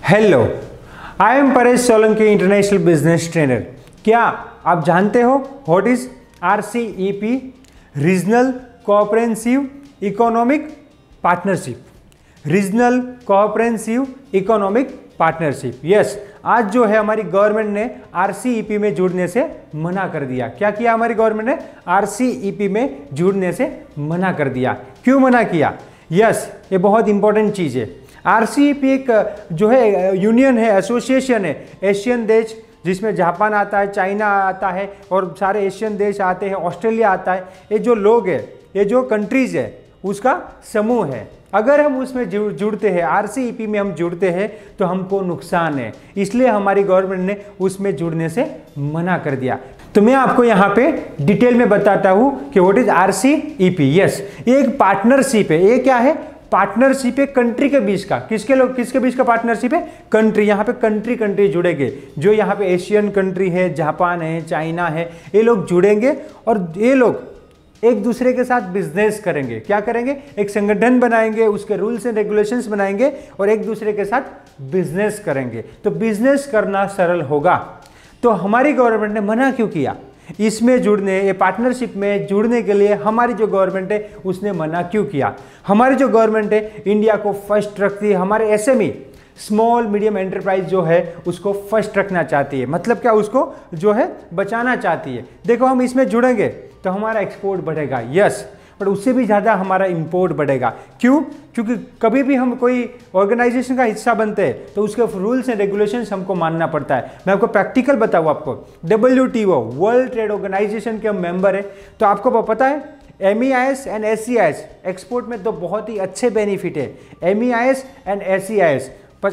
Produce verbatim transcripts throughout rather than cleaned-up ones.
Hello, I am Paresh Solanki, international business trainer. क्या आप जानते हो what is R C E P? Regional cooperative economic partnership. Regional cooperative economic partnership. Yes, आज जो है हमारी गवर्नमेंट ने आर सी ई पी में जुड़ने से मना कर दिया। क्या किया हमारी गवर्नमेंट ने? आर सी ई पी में जुड़ने से मना कर दिया। क्यों मना किया? यस, ये बहुत इंपॉर्टेंट चीज़ है। आर सी ई पी एक जो है यूनियन है, एसोसिएशन है, एशियन देश जिसमें जापान आता है, चाइना आता है और सारे एशियन देश आते हैं, ऑस्ट्रेलिया आता है। ये जो लोग हैं, ये जो कंट्रीज है, उसका समूह है। अगर हम उसमें जुड़ जुड़ते हैं, आर सी ई पी में हम जुड़ते हैं तो हमको नुकसान है, इसलिए हमारी गवर्नमेंट ने उसमें जुड़ने से मना कर दिया। तो मैं आपको यहाँ पे डिटेल में बताता हूँ कि what is R C E P. Yes, ये एक पार्टनरशिप है। ये क्या है? पार्टनरशिप है कंट्री के बीच का। किसके लोग किसके बीच का पार्टनरशिप है? कंट्री। यहाँ पे कंट्री कंट्री जुड़ेंगे। जो यहाँ पे एशियन कंट्री है, जापान है, चाइना है, ये लोग जुड़ेंगे और ये लोग एक दूसरे के साथ बिजनेस करेंगे। क्या करेंगे? एक संगठन बनाएंगे, उसके रूल्स एंड रेगुलेशंस बनाएंगे और एक दूसरे के साथ बिजनेस करेंगे। तो बिजनेस करना सरल होगा। तो हमारी गवर्नमेंट ने मना क्यों किया? इसमें जुड़ने, ये पार्टनरशिप में जुड़ने के लिए हमारी जो गवर्नमेंट है उसने मना क्यों किया? हमारी जो गवर्नमेंट है इंडिया को फर्स्ट रखती है। हमारे S M E, small medium enterprise जो है उसको फर्स्ट रखना चाहती है। मतलब क्या? उसको जो है बचाना चाहती है। देखो, हम इसमें जुड़ेंगे तो हमारा एक्सपोर्ट बढ़ेगा। यस, पर उससे भी ज़्यादा हमारा इंपोर्ट बढ़ेगा। क्यों? क्योंकि कभी भी हम कोई ऑर्गेनाइजेशन का हिस्सा बनते हैं तो उसके रूल्स एंड रेगुलेशंस हमको मानना पड़ता है। मैं आपको प्रैक्टिकल बताऊँ आपको। W T O, world trade organization के हम मेंबर है। तो आपको पता है M E I S and S C I S export में तो बहुत ही अच्छे बेनिफिट है। M E I S and S C I S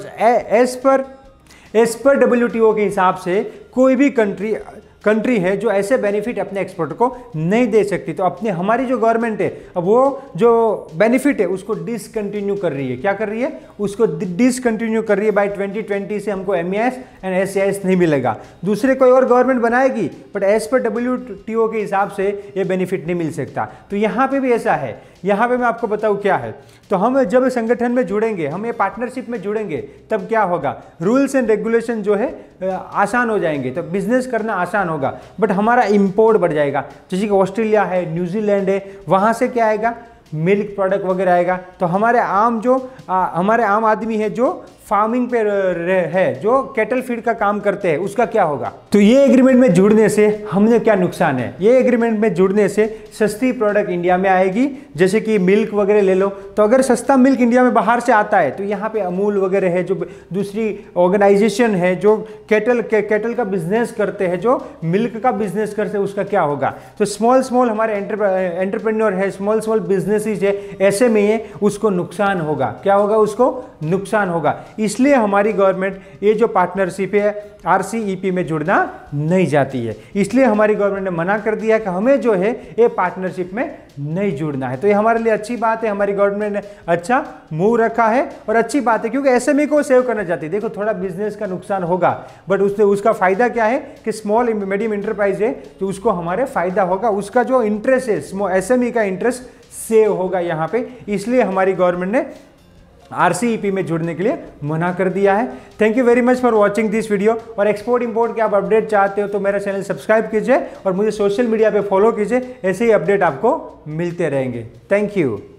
as per as per W T O के हिसाब से कोई भी कंट्री कंट्री है जो ऐसे बेनिफिट अपने एक्सपोर्ट को नहीं दे सकती। तो अपने हमारी जो गवर्नमेंट है अब वो जो बेनिफिट है उसको डिसकंटिन्यू कर रही है। क्या कर रही है? उसको डिसकंटिन्यू कर रही है। बाय ट्वेंटी ट्वेंटी से हमको M E I S and S C I S नहीं मिलेगा। दूसरे कोई और गवर्नमेंट बनाएगी, but as per W T O के हिसाब से ये बेनिफिट नहीं मिल सकता। तो यहाँ पे भी ऐसा है। यहाँ पे मैं आपको बताऊँ क्या है। तो हम जब संगठन में जुड़ेंगे, हम ये पार्टनरशिप में जुड़ेंगे, तब क्या होगा? रूल्स एंड रेगुलेशन जो है आसान हो जाएंगे, तो बिजनेस करना आसान होगा। बट हमारा इंपोर्ट बढ़ जाएगा। जैसे कि ऑस्ट्रेलिया है, न्यूजीलैंड है, वहाँ से क्या आएगा? मिल्क प्रोडक्ट वगैरह आएगा। तो हमारे आम जो आ, हमारे आम आदमी है जो फार्मिंग पे है, जो कैटल फीड का काम करते हैं, उसका क्या होगा? तो ये एग्रीमेंट में जुड़ने से हमने क्या नुकसान है? ये एग्रीमेंट में जुड़ने से सस्ती प्रोडक्ट इंडिया में आएगी। जैसे कि मिल्क वगैरह ले लो, तो अगर सस्ता मिल्क इंडिया में बाहर से आता है तो यहाँ पे अमूल वगैरह है, जो दूसरी ऑर्गेनाइजेशन है जो कैटल कैटल का बिजनेस करते हैं, जो मिल्क का बिजनेस करते हैं, उसका क्या होगा? तो स्मॉल स्मॉल हमारे एंटरप्रेन्योर है, स्मॉल स्मॉल बिजनेसेस है, ऐसे में है, उसको नुकसान होगा। क्या होगा? उसको नुकसान होगा। इसलिए हमारी गवर्नमेंट ये जो पार्टनरशिप है आर सी ई पी में जुड़ना नहीं चाहती है। इसलिए हमारी गवर्नमेंट ने मना कर दिया कि हमें जो है ये पार्टनरशिप में नहीं जुड़ना है। तो ये हमारे लिए अच्छी बात है। हमारी गवर्नमेंट ने अच्छा मूव रखा है और अच्छी बात है, क्योंकि एस एम ई को सेव करना चाहती है। देखो, थोड़ा बिजनेस का नुकसान होगा, बट उससे उसका फायदा क्या है कि स्मॉल मीडियम इंटरप्राइज है तो उसको हमारे फायदा होगा। उसका जो इंटरेस्ट है, स्मॉल एस एम ई का इंटरेस्ट सेव होगा यहाँ पे। इसलिए हमारी गवर्नमेंट ने आर सी ई पी में जुड़ने के लिए मना कर दिया है। Thank you very much for watching this video. और एक्सपोर्ट इंपोर्ट के आप अपडेट चाहते हो तो मेरा चैनल सब्सक्राइब कीजिए और मुझे सोशल मीडिया पे फॉलो कीजिए। ऐसे ही अपडेट आपको मिलते रहेंगे। Thank you.